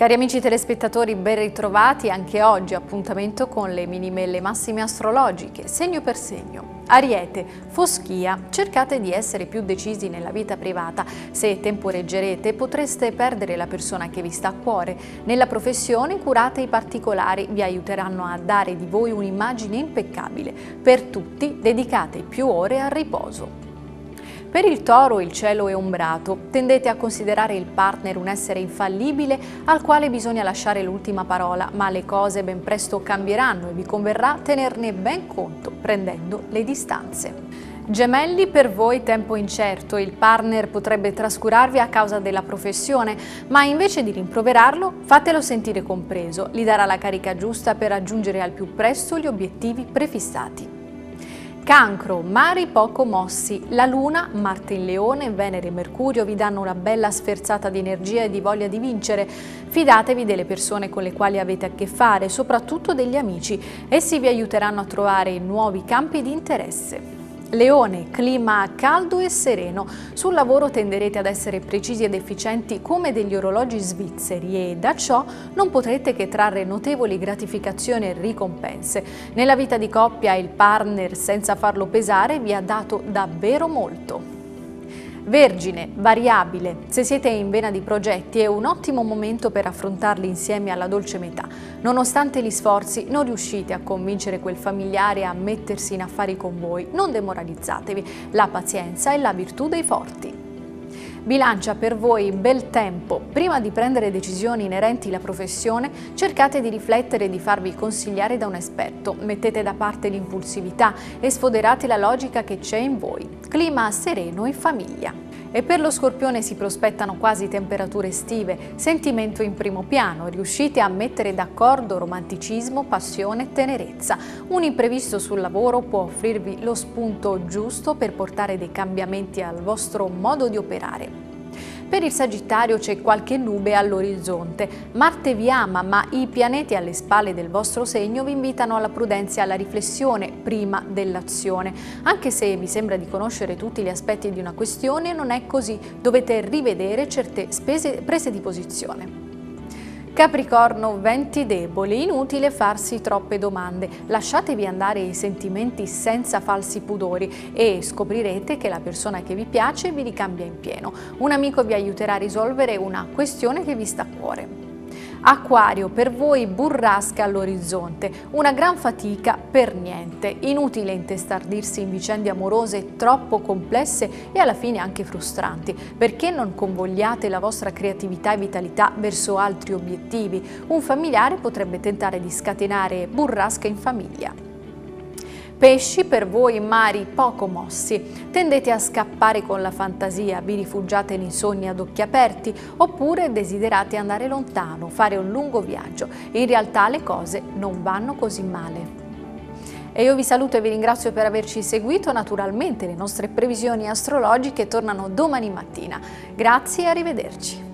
Cari amici telespettatori, ben ritrovati anche oggi, appuntamento con le minime e le massime astrologiche, segno per segno. Ariete, foschia, cercate di essere più decisi nella vita privata. Se temporeggerete potreste perdere la persona che vi sta a cuore. Nella professione curate i particolari, vi aiuteranno a dare di voi un'immagine impeccabile. Per tutti dedicate più ore al riposo. Per il Toro il cielo è ombrato, tendete a considerare il partner un essere infallibile al quale bisogna lasciare l'ultima parola, ma le cose ben presto cambieranno e vi converrà tenerne ben conto, prendendo le distanze. Gemelli, per voi tempo incerto, il partner potrebbe trascurarvi a causa della professione, ma invece di rimproverarlo, fatelo sentire compreso, gli darà la carica giusta per raggiungere al più presto gli obiettivi prefissati. Cancro, mari poco mossi, la Luna, Marte in Leone, Venere e Mercurio vi danno una bella sferzata di energia e di voglia di vincere. Fidatevi delle persone con le quali avete a che fare, soprattutto degli amici. Essi vi aiuteranno a trovare nuovi campi di interesse. Leone, clima caldo e sereno. Sul lavoro tenderete ad essere precisi ed efficienti come degli orologi svizzeri e da ciò non potrete che trarre notevoli gratificazioni e ricompense. Nella vita di coppia il partner, senza farlo pesare, vi ha dato davvero molto. Vergine, variabile. Se siete in vena di progetti è un ottimo momento per affrontarli insieme alla dolce metà. Nonostante gli sforzi non riuscite a convincere quel familiare a mettersi in affari con voi. Non demoralizzatevi, la pazienza è la virtù dei forti. Bilancia, per voi bel tempo. Prima di prendere decisioni inerenti alla professione, cercate di riflettere e di farvi consigliare da un esperto. Mettete da parte l'impulsività e sfoderate la logica che c'è in voi. Clima sereno in famiglia. E per lo Scorpione si prospettano quasi temperature estive, sentimento in primo piano, riuscite a mettere d'accordo romanticismo, passione e tenerezza. Un imprevisto sul lavoro può offrirvi lo spunto giusto per portare dei cambiamenti al vostro modo di operare. Per il Sagittario c'è qualche nube all'orizzonte. Marte vi ama, ma i pianeti alle spalle del vostro segno vi invitano alla prudenza e alla riflessione prima dell'azione. Anche se vi sembra di conoscere tutti gli aspetti di una questione, non è così. Dovete rivedere certe prese di posizione. Capricorno, venti deboli, inutile farsi troppe domande, lasciatevi andare i sentimenti senza falsi pudori e scoprirete che la persona che vi piace vi ricambia in pieno. Un amico vi aiuterà a risolvere una questione che vi sta a cuore. Acquario, per voi burrasca all'orizzonte, una gran fatica per niente, inutile intestardirsi in vicende amorose troppo complesse e alla fine anche frustranti, perché non convogliate la vostra creatività e vitalità verso altri obiettivi. Un familiare potrebbe tentare di scatenare burrasca in famiglia. Pesci, per voi mari poco mossi, tendete a scappare con la fantasia, vi rifugiate nei sogni ad occhi aperti oppure desiderate andare lontano, fare un lungo viaggio. In realtà le cose non vanno così male. E io vi saluto e vi ringrazio per averci seguito. Naturalmente le nostre previsioni astrologiche tornano domani mattina. Grazie e arrivederci.